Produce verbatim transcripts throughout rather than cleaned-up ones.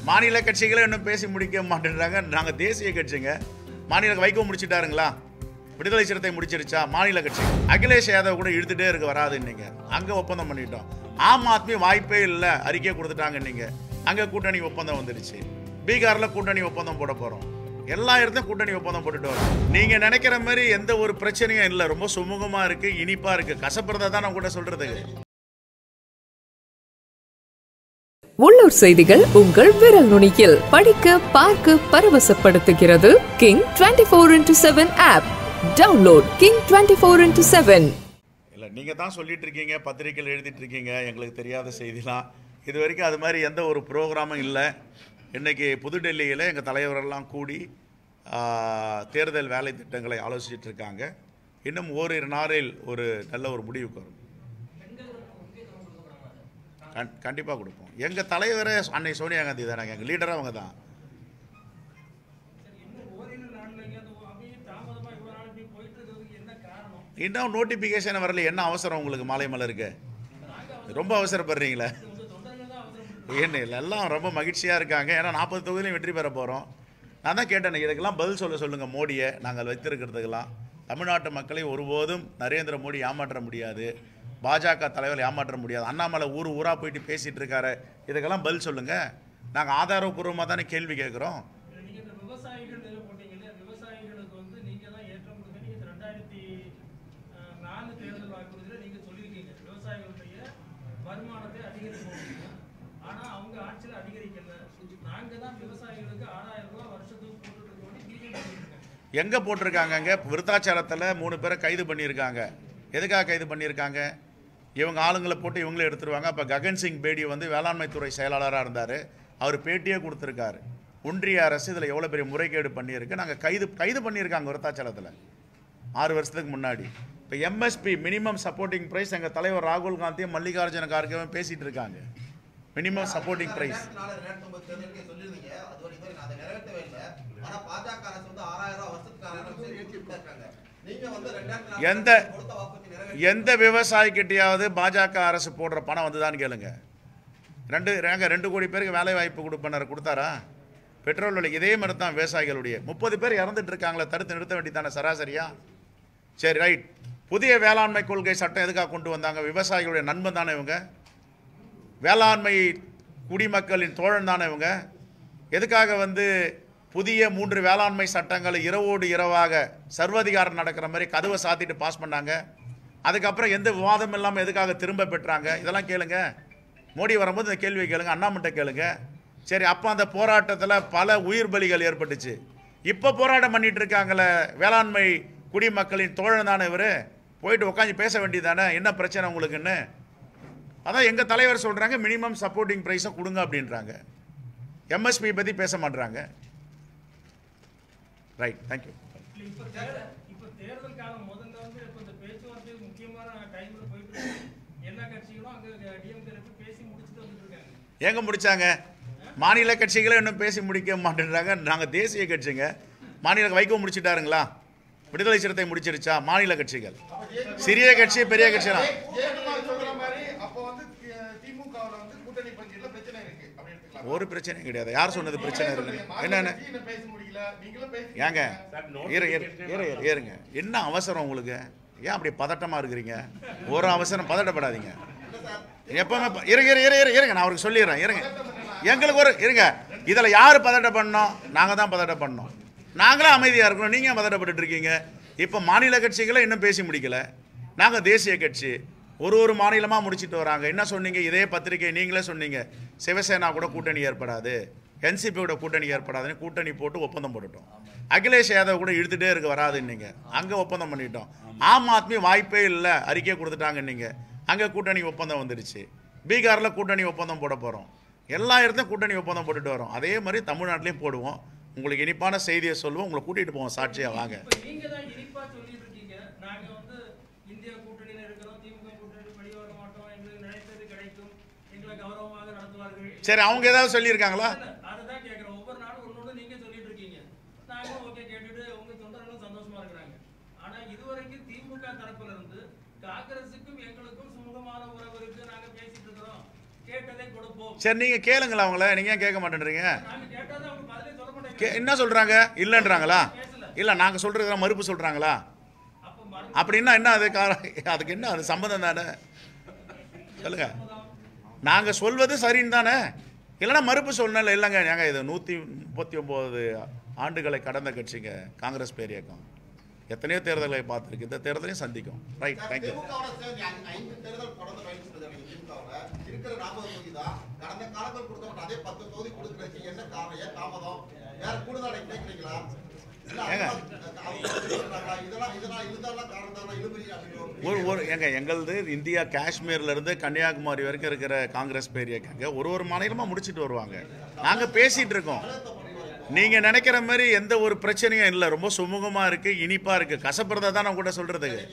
மாநில கட்சிகளை இன்னும் பேசி முடிக்க மாட்டேன்றாங்க. நாங்கள் தேசிய கட்சிங்க. மாநில வைகோ முடிச்சுட்டாருங்களா? விடுதலை சிறுத்தை முடிச்சிருச்சா? மாநில கட்சி அகிலேஷ் யாதவ் கூட இழுத்துட்டே இருக்க வராது. இன்னைக்கு அங்கே ஒப்பந்தம் பண்ணிட்டோம். ஆம் ஆத்மி வாய்ப்பே இல்லை, அறிக்கை கொடுத்துட்டாங்க. இன்னைக்கு அங்கே கூட்டணி ஒப்பந்தம் வந்துடுச்சு. பீகாரில் கூட்டணி ஒப்பந்தம் போட போகிறோம். எல்லா இடத்தையும் கூட்டணி ஒப்பந்தம் போட்டுட்டு வரோம். நீங்கள் நினைக்கிற மாதிரி எந்த ஒரு பிரச்சனையும் இல்லை. ரொம்ப சுமூகமாக இருக்குது, இனிப்பாக இருக்குது. கசப்புறதை தான் நான் கூட சொல்கிறதுக்கு. உள்ளூர் செய்திகள் உங்கள் விரல் நுனியில் படிக்க பார்க்க பரவசப்படுத்துகிறது King twenty four into seven app. Download King twenty four into seven. இல்லை, நீங்கள் தான் சொல்லிட்டு இருக்கீங்க, பத்திரிகையில் எழுதிட்டு இருக்கீங்க, எங்களுக்கு தெரியாத செய்திலாம். இது வரைக்கும் அது மாதிரி எந்த ஒரு ப்ரோக்ராமும் இல்லை. இன்றைக்கி புதுடெல்லியில் எங்கள் தலைவரெல்லாம் கூடி தேர்தல் வேலை திட்டங்களை ஆலோசிச்சுட்டு இருக்காங்க. இன்னும் ஓரிரு நாளில் ஒரு நல்ல ஒரு முடிவுக்கு வரும். கண் கண்டிப்பாக கொடுப்போம். எங்கள் தலைவரே அன்னை சோனியா காந்தி தானே, எங்கள் லீடராக அவங்க தான். இன்னும் நோட்டிஃபிகேஷன் வரல. என்ன அவசரம் உங்களுக்கு? மாலை மலருக்கு ரொம்ப அவசரப்படுறீங்களே? என்ன இல்லை, எல்லாம் ரொம்ப மகிழ்ச்சியாக இருக்காங்க. ஏன்னா நாற்பது தொகுதியிலையும் வெற்றி பெற போகிறோம். நான் தான் கேட்டேன், இதுக்கெல்லாம் பதில் சொல்ல சொல்லுங்கள் மோடியை. நாங்கள் வைத்திருக்கிறதுக்கெல்லாம் தமிழ்நாட்டு மக்களை ஒருபோதும் நரேந்திர மோடி ஏமாற்ற முடியாது, பாஜக தலைவர் ஏமாற்ற முடியாது. அண்ணாமலை ஊர் ஊராக போயிட்டு பேசிகிட்டு இருக்காரு. இதுக்கெல்லாம் பதில் சொல்லுங்கள். நாங்கள் ஆதாரபூர்வமாக தானே கேள்வி கேட்குறோம். எங்கே போட்டிருக்காங்க? அங்கே விருத்தாச்சலத்தில் மூணு பேரை கைது பண்ணியிருக்காங்க. எதுக்காக கைது பண்ணியிருக்காங்க? இவங்க ஆளுங்களை போட்டு இவங்களே எடுத்துருவாங்க. அப்போ ககன் சிங் பேடி வந்து வேளாண்மைத்துறை செயலாளராக இருந்தார். அவர் பேட்டியே கொடுத்துருக்காரு. ஒன்றிய அரசு இதில் எவ்வளோ பெரிய முறைகேடு பண்ணியிருக்கு. நாங்கள் கைது கைது பண்ணியிருக்காங்க விருத்தாச்சலத்தில் ஆறு வருஷத்துக்கு முன்னாடி. இப்போ எம்எஸ்பி மினிமம் சப்போர்ட்டிங் ப்ரைஸ் எங்கள் தலைவர் ராகுல் காந்தியும் மல்லிகார்ஜுன கார்கேவும் பேசிகிட்டு இருக்காங்க. மினிமம் சப்போர்ட்டிங் ப்ரைஸ் எந்த எந்த விவசாயிக்கிட்டையாவது பாஜக அரசு போடுற பணம் வந்துதான்னு கேளுங்க. ரெண்டு ரெண்டு கோடி பேருக்கு வேலை வாய்ப்பு கொடுப்பனர் கொடுத்தாரா? பெட்ரோல் விலை இதே மாதிரி தான். விவசாயிகளுடைய முப்பது பேர் இறந்துட்டு இருக்காங்களே, தடுத்து நிறுத்த வேண்டியதானே சராசரியா? சரி, ரைட். புதிய வேளாண்மை கொள்கை சட்டம் எதுக்காக கொண்டு வந்தாங்க? விவசாயிகளுடைய நண்பன் தானே இவங்க. வேளாண்மை குடிமக்களின் தோழன் தானே இவங்க. எதுக்காக வந்து புதிய மூன்று வேளாண்மை சட்டங்களை இரவோடு இரவாக சர்வாதிகாரம் நடக்கிற மாதிரி கதவை சாத்திட்டு பாஸ் பண்ணாங்க? அதுக்கப்புறம் எந்த விவாதம் இல்லாமல் எதுக்காக திரும்ப பெற்றாங்க? இதெல்லாம் கேளுங்க. மோடி வரும்போது இந்த கேள்வியை கேளுங்க, அண்ணாமட்ட கேளுங்க. சரி, அப்போ அந்த போராட்டத்தில் பல உயிர் பலிகள் ஏற்பட்டுச்சு. இப்போ போராட்டம் பண்ணிட்டு இருக்காங்களே வேளாண்மை குடிமக்களின் தோழன் தானே இவர். போயிட்டு உட்காந்து பேச வேண்டியதானே, என்ன பிரச்சனை உங்களுக்குன்னு. அதான் எங்கள் தலைவர் சொல்கிறாங்க, மினிமம் சப்போர்ட்டிங் ப்ரைஸை கொடுங்க அப்படின்றாங்க. எம்எஸ்பி பற்றி பேச மாட்டுறாங்க. Right, thank you. எங்க முடிச்சாங்க? மாநில கட்சிகளை இன்னும் பேசி முடிக்க மாட்டேன்றாங்க. நாங்கள் தேசிய கட்சிங்க. மாநில வைகோ முடிச்சுட்டாருங்களா? விடுதலை சிறுத்தை முடிச்சிருச்சா? மாநில கட்சிகள் சிறிய கட்சி பெரிய கட்சிலாம் ஒரு பிரச்சனையும் கிடையாது. யார் சொன்னது பிரச்சனை இருக்கு? என்னென்ன ஏங்க ஏறுங்க, என்ன அவசரம் உங்களுக்கு? ஏன் அப்படி பதட்டமாக இருக்கிறீங்க? ஒரு அவசரம், பதட்டப்படாதீங்க. எப்பவுமே இருங்க இருங்க இருங்க நான் அவருக்கு சொல்லிடுறேன். இருங்க, எங்களுக்கு ஒரு இருங்க. இதில் யார் பதட்டம் பண்ணோம்? நாங்கள் தான் பதட்டம் பண்ணோம். நாங்களும் அமைதியாக இருக்கணும். நீங்கள் பதட்டப்பட்டு இருக்கீங்க. இப்போ மாநில கட்சிகளை இன்னும் பேசி முடிக்கல. நாங்கள் தேசிய கட்சி ஒரு ஒரு மாநிலமாக முடிச்சுட்டு வராங்க. என்ன சொன்னீங்க? இதே பத்திரிகை நீங்களே சொன்னீங்க, சிவசேனா கூட கூட்டணி ஏற்படாது, என்சிபியோட கூட்டணி ஏற்படாதுன்னு கூட்டணி போட்டு ஒப்பந்தம் போட்டுட்டோம். அகிலேஷ் யாதவ் கூட இழுத்துட்டே இருக்க வராது. நீங்கள் அங்கே ஒப்பந்தம் பண்ணிட்டோம். ஆம் ஆத்மி வாய்ப்பே இல்லை, அறிக்கை கொடுத்துட்டாங்க. நீங்கள் அங்கே கூட்டணி ஒப்பந்தம் வந்துடுச்சு. பீகாரில் கூட்டணி ஒப்பந்தம் போட போகிறோம். எல்லா இடத்தையும் கூட்டணி ஒப்பந்தம் போட்டுட்டு வரோம். அதே மாதிரி தமிழ்நாட்டிலையும் போடுவோம். உங்களுக்கு இனிப்பான செய்தியை சொல்லுவோம், உங்களை கூட்டிகிட்டு போவோம். சாட்சியாக வாங்க. சரி, அவங்க ஏதாவது சொல்லியிருக்காங்களா? சரி நீங்கள் கேளுங்களா அவங்கள, நீங்கள் ஏன் கேட்க மாட்டேன்றீங்க? கே என்ன சொல்கிறாங்க? இல்லைன்றாங்களா? இல்லை நாங்கள் சொல்கிறதுலாம் மறுப்பு சொல்கிறாங்களா? அப்படின்னா என்ன அது கார அதுக்கு என்ன அது சம்மந்தம் தானே? சொல்லுங்க. நாங்கள் சொல்வது சரின்னு தானே? இல்லைன்னா மறுப்பு சொல்லணும். இல்லைங்க நாங்கள் இது நூற்றி முப்பத்தி ஒம்பது ஆண்டுகளை கடந்த கட்சிங்க காங்கிரஸ் பேர் இயக்கம். எத்தனையோ தேர்தல்களை பார்த்துருக்கு, இந்த தேர்தலையும் சந்திக்கும். Right, thank you. ஒரு ஒரு எங்க எங்களது இந்தியா காஷ்மீர்லேருந்து கன்னியாகுமரி வரைக்கும் இருக்கிற காங்கிரஸ் பேர் இயக்கங்க ஒரு ஒரு மாநிலமாக முடிச்சுட்டு வருவாங்க. நாங்கள் பேசிகிட்டு இருக்கோம். நீங்கள் நினைக்கிற மாதிரி எந்த ஒரு பிரச்சனையும் இல்லை. ரொம்ப சுமூகமாக இருக்குது, இனிப்பாக இருக்குது. கசப்புறதை தான் நான் கூட சொல்கிறதுக்கு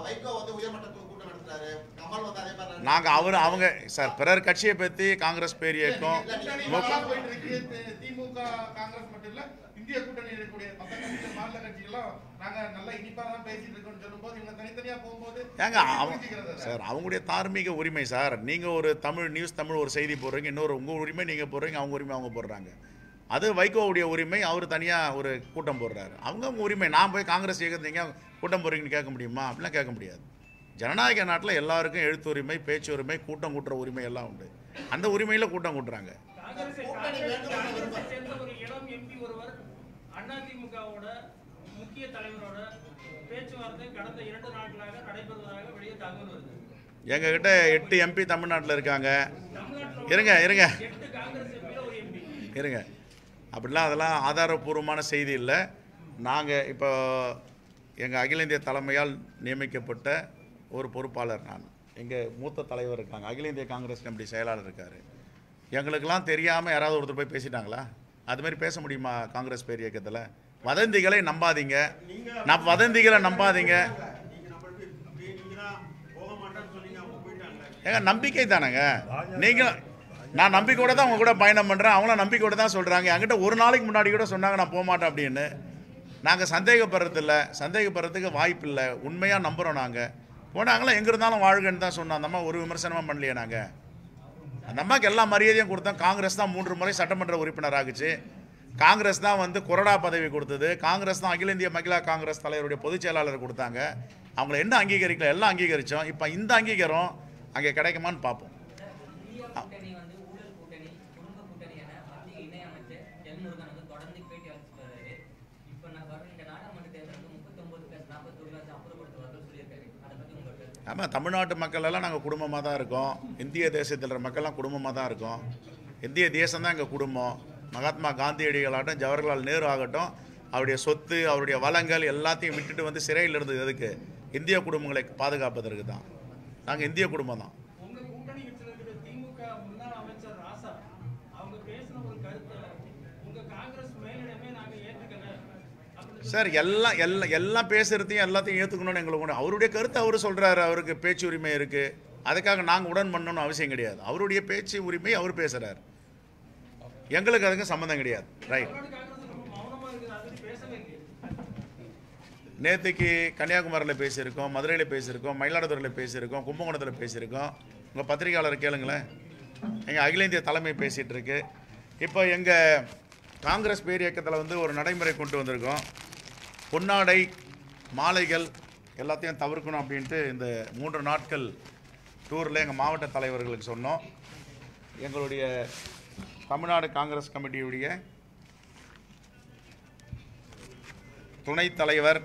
நாங்கள் அவர் அவங்க சார் பிறர் கட்சியை பற்றி காங்கிரஸ் பேர் இயக்கம் இந்திய கூட்டணி இருக்கக்கூடிய மாநில கட்சிகளும் நாங்கள் நல்லா இனிப்பாக தான் பேசிட்டு இருக்கோம்னு சொல்லும்போது இவங்க தனித்தனியாக போகும்போது ஏங்க சார் அவங்களுடைய தார்மீக உரிமை சார். நீங்கள் ஒரு தமிழ் நியூஸ் தமிழ் ஒரு செய்தி போடுறீங்க, இன்னொரு உங்கள் உரிமை நீங்கள் போடுறீங்க, அவங்க உரிமை அவங்க போடுறாங்க. அது வைகோவுடைய உரிமை, அவர் தனியாக ஒரு கூட்டம் போடுறாரு, அவங்க அவங்க உரிமை. நான் போய் காங்கிரஸ் இயக்கத்தீங்க கூட்டம் போடுறீங்கன்னு கேட்க முடியுமா? அப்படிலாம் கேட்க முடியாது. ஜனநாயக நாட்டில் எல்லாருக்கும் எழுத்து உரிமை, பேச்சு உரிமை, கூட்டம் கூட்டுற உரிமை எல்லாம் உண்டு. அந்த உரிமையில் கூட்டம் கூட்டுறாங்க. அதிமுகவோட முக்கிய தலைவரோட பேச்சுவார்த்தை கடந்த இரண்டு நாட்களாக நடைபெறுவதாக வெளியே தகவல் வருது. எங்ககிட்ட எட்டு எம்பி தமிழ்நாட்டில் இருக்காங்க. இருங்க இருங்க இருங்க அப்படிலாம் அதெல்லாம் ஆதாரபூர்வமான செய்தி இல்லை. நாங்கள் இப்போ எங்கள் அகில இந்திய தலைமையால் நியமிக்கப்பட்ட ஒரு பொறுப்பாளர் நான். எங்கள் மூத்த தலைவர் இருக்காங்க, அகில இந்திய காங்கிரஸ் கமிட்டி செயலாளர் இருக்கார். எங்களுக்கெல்லாம் தெரியாமல் யாராவது ஒருத்தர் போய் பேசிட்டாங்களா? அதுமாதிரி பேச முடியுமா காங்கிரஸ் பேர் இயக்கத்தில்? வதந்திகளை நம்பாதீங்க, நம் வதந்திகளை நம்பாதீங்க. ஏங்க நம்பிக்கை தானேங்க. நீங்கள் நான் நம்பிக்கையோட தான் அவங்க கூட பயணம் பண்ணுறேன், அவங்களும் நம்பிக்கையோட தான் சொல்கிறாங்க. என்கிட்ட ஒரு நாளைக்கு முன்னாடி கூட சொன்னாங்க நான் போக மாட்டேன் அப்படின்னு. நாங்கள் சந்தேகப்படுறதில்ல, சந்தேகப்படுறதுக்கு வாய்ப்பு இல்லை, உண்மையாக நம்புகிறோம். நாங்கள் போனாங்களா எங்கே இருந்தாலும் வாழ்கன்னு தான் சொன்னோம். அந்த அம்மா ஒரு விமர்சனமாக பண்ணலையே. நாங்கள் அந்த அம்மாவுக்கு எல்லா மரியாதையும் கொடுத்தோம். காங்கிரஸ் தான் மூன்று முறை சட்டமன்ற உறுப்பினர் ஆகுச்சு. காங்கிரஸ் தான் வந்து கொறடா பதவி கொடுத்தது. காங்கிரஸ் தான் அகில இந்திய மகிழா காங்கிரஸ் தலைவருடைய பொதுச் செயலாளர் கொடுத்தாங்க. அவங்கள என்ன அங்கீகரிக்கல, எல்லாம் அங்கீகரித்தோம். இப்போ இந்த அங்கீகாரம் அங்கே கிடைக்குமான்னு பார்ப்போம். ஆமாம், தமிழ்நாட்டு மக்கள் எல்லாம் நாங்கள் குடும்பமாக தான் இருக்கோம். இந்திய தேசத்தில் இருக்கிற மக்கள்லாம் குடும்பமாக தான் இருக்கோம். இந்திய தேசம் தான் எங்கள் குடும்பம். மகாத்மா காந்தியடிகளாகட்டும், ஜவஹர்லால் நேரு ஆகட்டும், அவருடைய சொத்து, அவருடைய வளங்கள் எல்லாத்தையும் விட்டுட்டு வந்து சிறையில் இருந்தது எதுக்கு? இந்திய குடும்பங்களை பாதுகாப்பதற்கு தான். நாங்கள் இந்திய குடும்பம் தான். சார் எல்லாம் எல்லாம் எல்லாம் பேசுகிறதையும் எல்லாத்தையும் ஏற்றுக்கணும்னு எங்களுக்கு அவருடைய கருத்தை அவர் சொல்கிறாரு. அவருக்கு பேச்சு உரிமை இருக்குது. அதுக்காக நாங்கள் உடன் பண்ணணும்னு அவசியம் கிடையாது. அவருடைய பேச்சு உரிமை அவர் பேசுகிறார், எங்களுக்கு அதுக்கு சம்மந்தம் கிடையாது. ரைட். நேற்றுக்கு கன்னியாகுமரியில் பேசியிருக்கோம், மதுரையில் பேசியிருக்கோம், மயிலாடுதுறையில் பேசியிருக்கோம், கும்பகோணத்தில் பேசியிருக்கோம். உங்கள் பத்திரிகையாளர் கேளுங்களேன். எங்கள் அகில இந்திய தலைமை பேசிகிட்டு இருக்கு. இப்போ எங்கள் காங்கிரஸ் பேர் இயக்கத்தில் வந்து ஒரு நடைமுறை கொண்டு வந்திருக்கோம். பொன்னாடை மாலைகள் எல்லாத்தையும் தவிர்க்கணும் அப்படின்ட்டு இந்த மூன்று நாட்கள் டூரில் எங்கள் மாவட்ட தலைவர்களுக்கு சொன்னோம். எங்களுடைய தமிழ்நாடு காங்கிரஸ் கமிட்டியுடைய துணைத் தலைவர்,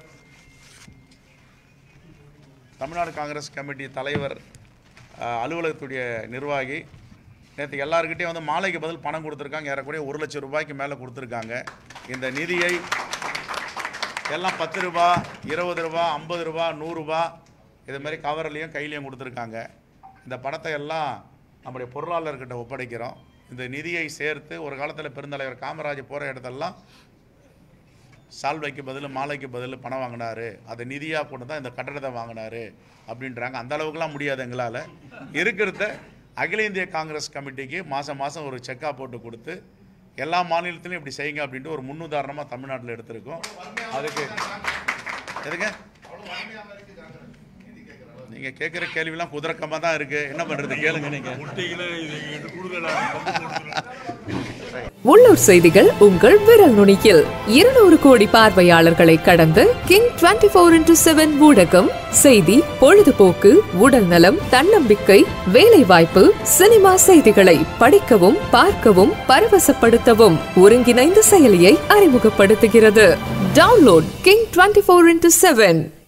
தமிழ்நாடு காங்கிரஸ் கமிட்டி தலைவர் அலுவலகத்துடைய நிர்வாகி நேற்று எல்லாருக்கிட்டையும் வந்து மாலைக்கு பதில் பணம் கொடுத்துருக்காங்க. ஏறக்கூடிய ஒரு லட்சம் ரூபாய்க்கு மேலே கொடுத்துருக்காங்க. இந்த நிதியை எல்லாம் பத்து ரூபா, இருபது ரூபா, ஐம்பது ரூபா, நூறுரூபா இது மாதிரி கவர்லையும் கையிலையும் கொடுத்துருக்காங்க. இந்த பணத்தை எல்லாம் நம்முடைய பொருளாளர்கிட்ட ஒப்படைக்கிறோம். இந்த நிதியை சேர்த்து ஒரு காலத்தில் பெருந்தலைவர் காமராஜ் போகிற இடத்தெல்லாம் சால்வைக்கு பதில் மாலைக்கு பதில் பணம் வாங்கினார், அதை நிதியாக கொண்டு தான் இந்த கட்டடத்தை வாங்கினார் அப்படின்றாங்க. அந்த அளவுக்குலாம் முடியாது எங்களால். இருக்கிறத அகில இந்திய காங்கிரஸ் கமிட்டிக்கு மாதம் மாதம் ஒரு செக்காக போட்டு கொடுத்து எல்லா மாநிலத்திலையும் இப்படி செய்யுங்க அப்படின்ட்டு ஒரு முன்னுதாரணமாக தமிழ்நாட்டில் எடுத்திருக்கோம். அதுக்கு எதுங்க நீங்கள் கேட்குற கேள்விலாம் குதிரக்கமாக தான் இருக்குது, என்ன பண்ணுறது கேளுங்க நீங்கள். உள்ளூர் செய்திகள் உங்கள் விரல் நுனியில். இருநூறு கோடி பார்வையாளர்களை கடந்து King twenty four into seven ஊடகம் செய்தி, பொழுதுபோக்கு, உடல் நலம், தன்னம்பிக்கை, வேலை வாய்ப்பு, சினிமா செய்திகளை படிக்கவும் பார்க்கவும் பரவசப்படுத்தவும் ஒருங்கிணைந்த செயலியை அறிமுகப்படுத்துகிறது. Download King twenty four into seven.